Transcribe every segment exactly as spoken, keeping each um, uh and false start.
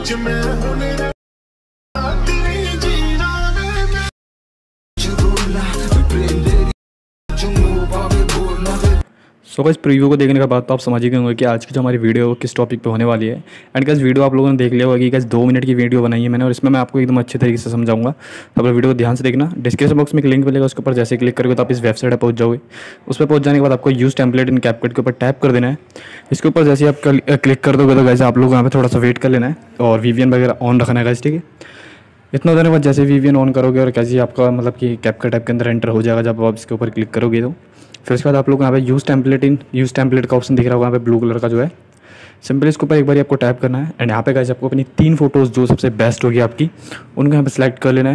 विच मैं हुने तेरी जीना में बोला प्रेम तेरी चुम्मो पावे बोलना। सो गाइस प्रीव्यू को देखने के बाद तो आप समझ ही गए होंगे कि आज की जो हमारी वीडियो है किस टॉपिक पे होने वाली है। एंड गाइस वीडियो आप लोगों ने देख लिया होगा कि गाइस दो मिनट की वीडियो बनाई है मैंने और इसमें मैं आपको एकदम अच्छे तरीके से समझाऊंगा। तो आप वीडियो को ध्यान से देखना। डिस्क्रिप्शन बॉक्स में एक लिंक मिलेगा, उसके ऊपर जैसे क्लिक करोगे तो आप इस वेबसाइट पर पहुंच जाओगे। उस पर पहुंच जाने के बाद आपको यूज़ टेम्पलेट इन कैपकट के ऊपर टैप कर देना है। इसके ऊपर जैसे आप क्लिक कर दोगे तो गाइस आप लोग यहाँ पर थोड़ा सा वेट कर लेना है और वीवीएन वगैरह ऑन रखना है गाइस, ठीक है। इतना होने के बाद जैसे वीवीएन ऑन करोगे और कैसे आपका मतलब कि कैपकट ऐप के अंदर एंटर हो जाएगा जब आप इसके ऊपर क्लिक करोगे तो फिर उसके बाद आप लोग यहाँ पे use template in use template का ऑप्शन दिख रहा होगा यहाँ पे ब्लू कलर का जो है। सिंपल इसके ऊपर एक बार आपको टैप करना है एंड यहाँ पे गाइस आपको अपनी तीन फोटोज़ जो सबसे बेस्ट होगी आपकी उनको यहाँ पे सिलेक्ट कर लेना है।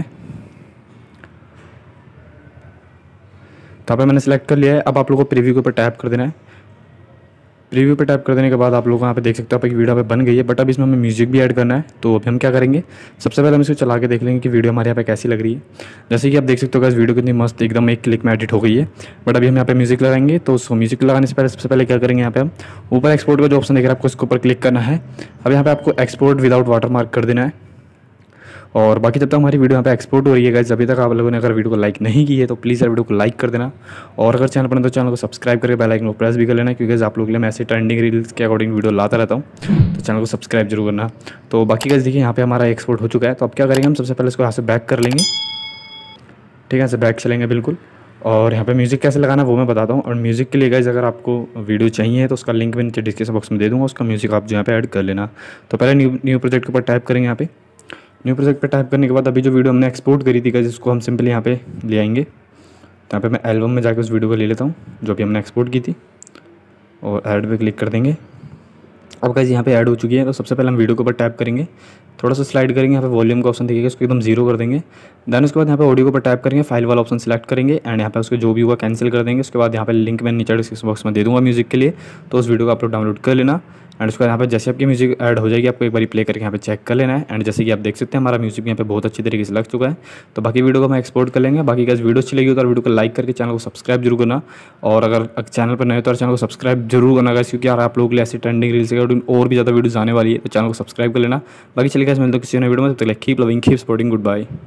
तो यहाँ पे मैंने सेलेक्ट कर लिया है। अब आप लोगों को प्रीव्यू के ऊपर टैप कर देना है। प्रीव्यू पे टैप कर देने के बाद आप लोग यहाँ पे देख सकते हो आपकी वीडियो पे बन गई है, बट अब इसमें हमें म्यूजिक भी ऐड करना है। तो अभी हम क्या करेंगे, सबसे पहले हम इसको चला के देख लेंगे कि वीडियो हमारे यहाँ पे कैसी लग रही है। जैसे कि आप देख सकते हो गाइस वीडियो कितनी मस्त एकदम एक क्लिक में एडिट हो गई है। बट अभी हम यहाँ पे म्यूजिक लगाएंगे तो उसको म्यूजिक लगाने से पहले सबसे पहले क्या करेंगे, यहाँ पे हम ऊपर एक्सपोर्ट का जो ऑप्शन दिख रहा है आपको इसके ऊपर क्लिक करना है। अब यहाँ पे आपको एक्सपोर्ट विदाउट वाटर मार्क कर देना है। और बाकी जब तक हमारी वीडियो यहाँ पे एक्सपोर्ट हो रही है गाइस, अभी तक आप लोगों ने अगर वीडियो को लाइक नहीं की है तो प्लीज़ यार वीडियो को लाइक कर देना। और अगर चैनल पर तो चैनल को सब्सक्राइब करके बेल आइकन को प्रेस भी कर लेना, क्योंकि आप लोगों के लिए मैं ऐसे ट्रेंडिंग रील्स के अकॉर्डिंग वीडियो लाता रहता हूँ, तो चैनल को सब्सक्राइब जरूर करना। तो बाकी गाइस देखिए यहाँ पे हमारा एक्सपोर्ट हो चुका है। तो अब क्या करेंगे, हम सबसे पहले इसको यहाँ से बैक कर लेंगे, ठीक है, यहाँ से बैक चलेंगे बिल्कुल। और यहाँ पे म्यूज़िक कैसे लगाना है वो मैं बताता हूँ। और म्यूज़िक के लिए गाइस अगर आपको वीडियो चाहिए तो उसका लिंक मैं नीचे डिस्क्रिप्शन बॉक्स में दे दूँगा, उसका म्यूज़िक आप जो यहाँ पे ऐड कर लेना। तो पहले न्यू न्यू प्रोजेक्ट के ऊपर टाइप करेंगे। यहाँ पे न्यू प्रोजेक्ट पे टाइप करने के बाद अभी जो वीडियो हमने एक्सपोर्ट करी थी गाइस इसको हम सिंपली यहाँ पे ले आएंगे। तो यहाँ पे मैं एल्बम में जाकर उस वीडियो को ले लेता हूँ जो भी हमने एक्सपोर्ट की थी और ऐड पे क्लिक कर देंगे। अब गाइस यहाँ पे ऐड हो चुकी है। तो सबसे पहले हम वीडियो के ऊपर टैप करेंगे, थोड़ा सा स्लाइड करेंगे, यहाँ पे वॉल्यूम का ऑप्शन दिखेगा उसको एकदम जीरो कर देंगे। देन उसके बाद यहाँ पे ऑडियो के ऊपर टैप करेंगे, फाइल वाला ऑप्शन सेलेक्ट करेंगे एंड यहाँ पे उसको जो भी हुआ कैंसिल कर देंगे। उसके बाद यहाँ पे लिंक मैं नीचे डिस्क्रिप्शन बॉक्स में दे दूँगा म्यूजिक के लिए, तो उस वीडियो को आप लोग डाउनलोड कर लेना। एंड उसके बाद यहाँ पे जैसे आपकी म्यूजिक ऐड हो जाएगी आपको एक बार प्ले करके यहाँ पे चेक कर लेना है। एंड जैसे कि आप देख सकते हैं हमारा म्यूजिक यहाँ पे बहुत अच्छी तरीके से लग चुका है। तो बाकी वीडियो को हम एक्सपोर्ट कर लेंगे। बाकी गाइस वीडियो अच्छी लगी हो तो वीडियो को लाइक करके चैनल को सब्सक्राइब जरूर करना। और अगर चैनल पर नए तो चैनल को सब्सक्राइब जरूर करना गाइस, क्योंकि यार आप लोगों के लिए ऐसी ट्रेंडिंग रील्स और भी ज़्यादा वीडियोस आने वाली है, तो चैनल को सब्सक्राइब कर लेना। बाकी चलिए गाइस मिलते हैं किसी नए वीडियो में, तब तक keep loving keep supporting, good bye.